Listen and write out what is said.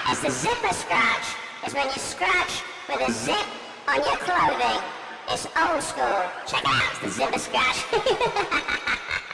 is the zipper scratch. It's when you scratch with a zip on your clothing. It's old school. Check it out, it's the zipper scratch.